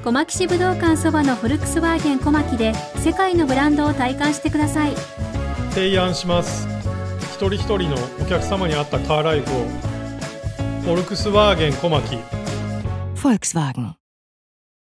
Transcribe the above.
小牧市武道館そばのフォルクスワーゲン小牧で世界のブランドを体感してください。 提案します。一人一人のお客様に合ったカーライフを。フォルクスワーゲン小牧。 Volkswagen